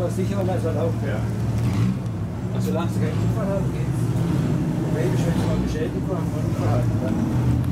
aber sicherer als erlaubt. Ja. Also solange sie keinen Unfall haben, geht's. Problem ist, wenn sie mal beschädigt haben, Unfall haben, dann